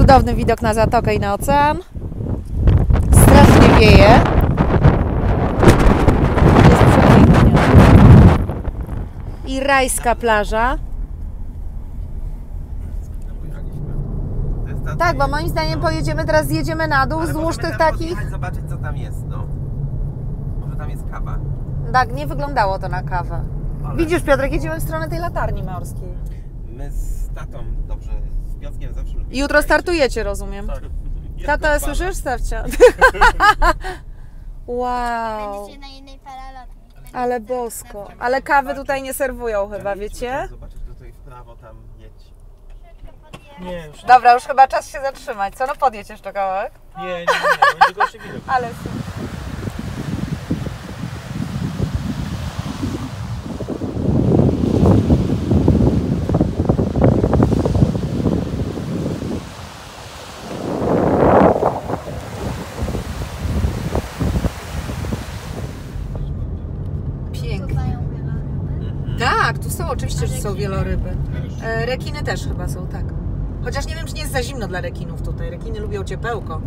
Cudowny widok na zatokę i na ocean. Strasznie wieje. Jest przepięknie. I rajska plaża. Tak, bo moim zdaniem pojedziemy teraz, zjedziemy na dół wzdłuż tych takich... Zobaczyć, co tam jest, no. Może tam jest kawa. Tak, nie wyglądało to na kawę. Ale... Widzisz, Piotrek, jedziemy w stronę tej latarni morskiej. My z tatą, dobrze, z Piotrkiem zawsze lubimy. Jutro startujecie, rozumiem. Tak. Tata, słyszysz? Stawcia. Wow. Będziecie na jednej paralotni. Ale bosko. Ale kawy tutaj nie serwują chyba, wiecie? Zobaczyć tutaj w prawo, tam jedź. Nie, już nie. Dobra, już chyba czas się zatrzymać. Co? No podjedź jeszcze kawałek. Nie, będzie gorszy widok. Ale super. Tak, tu są oczywiście, że są wieloryby. Rekiny też chyba są, tak. Chociaż nie wiem, czy nie jest za zimno dla rekinów tutaj. Rekiny lubią ciepełko.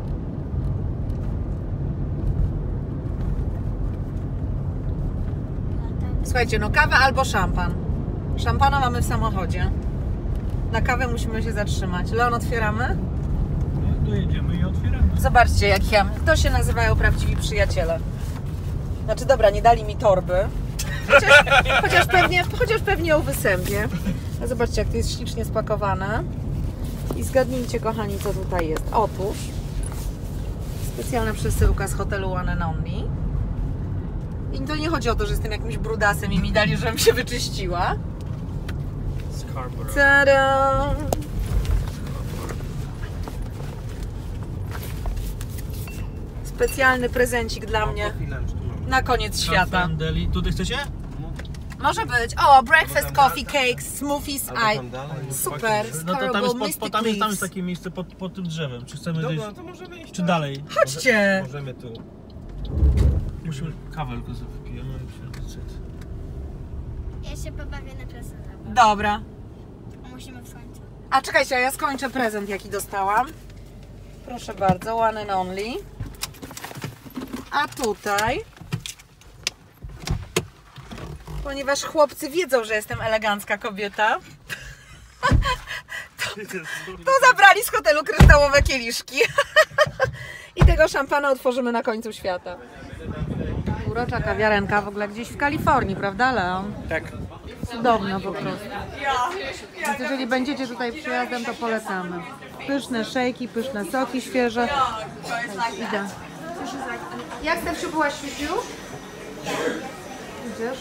Słuchajcie, no kawa albo szampan. Szampana mamy w samochodzie. Na kawę musimy się zatrzymać. Leon, otwieramy? No, dojedziemy i otwieramy. Zobaczcie, jak ja. To się nazywają prawdziwi przyjaciele. Znaczy, dobra, nie dali mi torby. Chociaż pewnie ją wysępię. A zobaczcie, jak to jest ślicznie spakowane. I zgadnijcie, kochani, co tutaj jest. Otóż specjalna przesyłka z hotelu One and Only. I to nie chodzi o to, że jestem jakimś brudasem i mi dali, żebym się wyczyściła. Tada! Specjalny prezencik dla mnie na koniec świata. Tutaj chcecie? Może być. O, breakfast, coffee, cakes, smoothies, super. No to tam Mystic tam Leaves. jest takie miejsce pod tym drzewem. Czy chcemy Dobra, iść? to możemy iść. Czy dalej? Chodźcie! Możemy tu. Musimy kawę tylko wypijemy i się Ja się pobawię na klasę. Dobra. Musimy w słońcu. A czekajcie, a ja skończę prezent, jaki dostałam. Proszę bardzo, One and Only. A tutaj, ponieważ chłopcy wiedzą, że jestem elegancka kobieta, to zabrali z hotelu kryształowe kieliszki. I tego szampana otworzymy na końcu świata. Urocza kawiarenka w ogóle gdzieś w Kalifornii, prawda, Leon? Tak. Cudowno po prostu. Więc jeżeli będziecie tutaj przyjazdem, to polecamy. Pyszne szejki, pyszne soki świeże. Tak, idę. Jak Stefciu byłaś świeciu? Idziesz?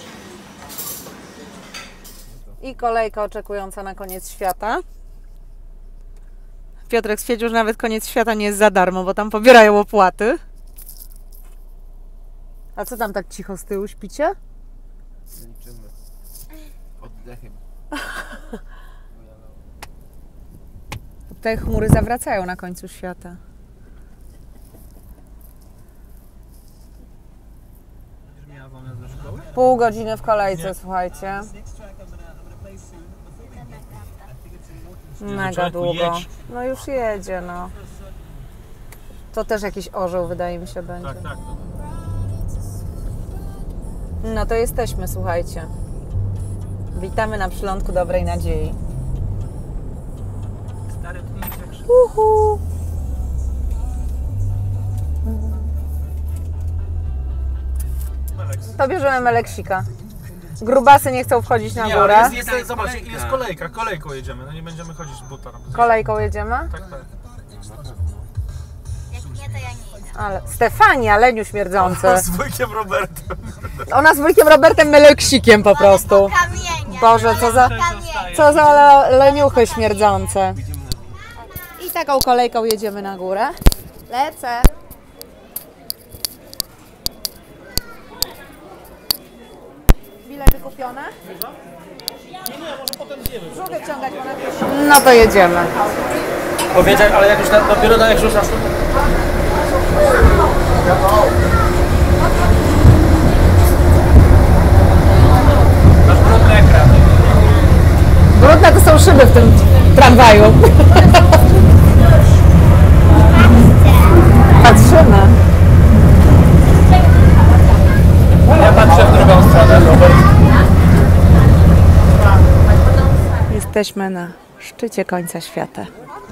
I kolejka oczekująca na koniec świata. Piotrek stwierdził, że nawet koniec świata nie jest za darmo, bo tam pobierają opłaty. A co tam tak cicho z tyłu? Śpicie? Liczymy. Oddechem. Te chmury zawracają na końcu świata. Pół godziny w kolejce, słuchajcie. Mega długo. No już jedzie, no. To też jakiś orzeł, wydaje mi się, będzie. Tak, tak. No to jesteśmy, słuchajcie. Witamy na przylądku Dobrej Nadziei. Stary, to nie jest jak Uhu. To bierzemy meleksika. Grubasy nie chcą wchodzić na górę. Zobacz, jest kolejka, kolejką jedziemy, no nie będziemy chodzić z buta. Kolejką jedziemy? Tak, tak. Jak nie, to ja nie idę. Ale Stefania, leniu śmierdzący. Z wujkiem Robertem. Ona z wujkiem Robertem meleksikiem po prostu. Kamienie. Boże, co za leniuchy śmierdzące. I taką kolejką jedziemy na górę. Lecę. Bilety kupione? Nie, może potem zjemy. Brzuch wyciągać, no to jedziemy. Powiedzieć, ale jak już dopiero jak rzucasz. Masz brudny ekran. Brudne to są szyby w tym tramwaju. tą stronę, Robert. Jesteśmy na szczycie końca świata.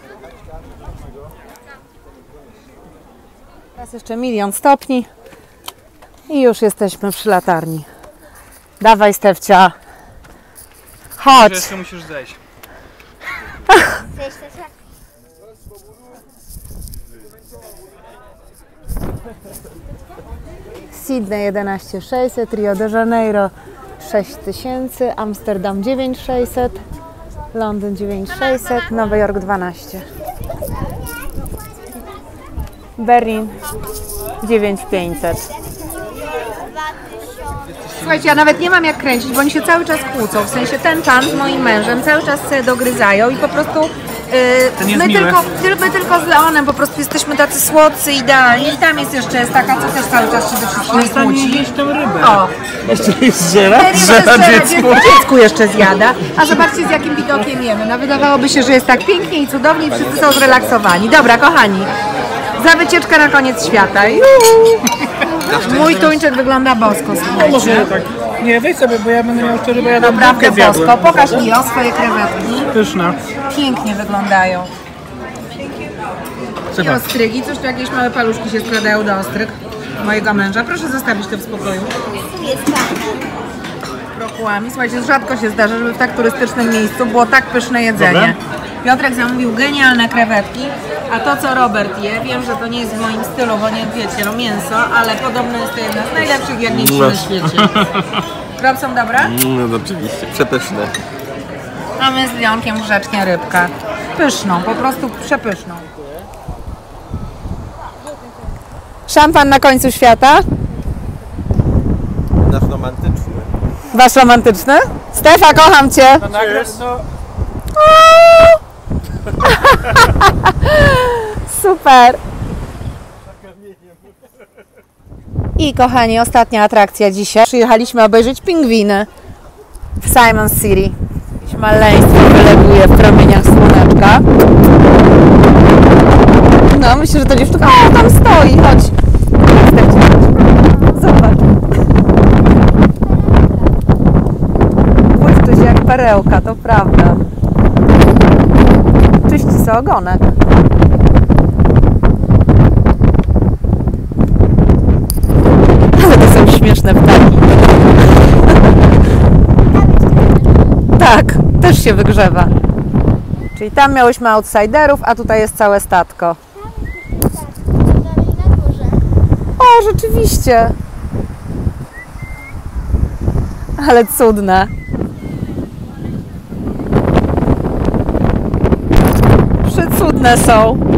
Teraz jeszcze 1 000 000 stopni i już jesteśmy przy latarni. Dawaj, Stefcia. Chodź. Jeszcze musisz zejść. Sydney 11600, Rio de Janeiro 6000, Amsterdam 9600, Londyn 9600, Nowy Jork 12. Berlin 9500. Słuchajcie, ja nawet nie mam jak kręcić, bo oni się cały czas kłócą. W sensie ten pan z moim mężem cały czas sobie dogryzają i po prostu my tylko z Leonem po prostu jesteśmy tacy słodcy, idealni. I tam jest jeszcze taka, co też cały czas się do wszystkich kłóci. Jeść tą rybę. O, Jeszcze jest żera? dziecku jeszcze zjada. A zobaczcie, z jakim widokiem jemy. No, wydawałoby się, że jest tak pięknie i cudownie i wszyscy są zrelaksowani. Dobra, kochani, za wycieczkę na koniec świata. Mój tuńczyk wygląda bosko, słuchajcie. Może tak. Nie, wejdź sobie, bo ja będę miał szczerze, bo ja Naprawdę zjadłem. bosko. Pokaż mi swoje krewetki. Pyszna. Pięknie wyglądają. I Super. ostrygi. Cóż, tu jakieś małe paluszki się składają do ostryg mojego męża. Proszę zostawić to w spokoju. Brokułami. Słuchajcie, rzadko się zdarza, żeby w tak turystycznym miejscu było tak pyszne jedzenie. Dobre? Piotrek zamówił genialne krewetki, a to, co Robert je, wiem, że to nie jest w moim stylu, bo nie wiecie, no mięso, ale podobno jest to jedna z najlepszych jagnięci na świecie. Rob, są dobre? No oczywiście, przepyszne. A my z Leonkiem grzecznie rybkę. Pyszną, po prostu przepyszną. Szampan na końcu świata. Nasz romantyczny. Wasz romantyczny? Stefa, kocham Cię. Super. I kochani, ostatnia atrakcja dzisiaj. Przyjechaliśmy obejrzeć pingwiny w Simon City. Jakieś maleństwo wyleguje w promieniach słoneczka. No, myślę, że to dziewczynka. O, tam stoi, chodź. Zobacz. Błyszczy się jak perełka, to prawda. Czyści sobie ogonek. Ale to są śmieszne ptaki. Tak, też się wygrzewa. Czyli tam miałyśmy outsiderów, a tutaj jest całe statko. O, rzeczywiście. Ale cudne. Przecudne są.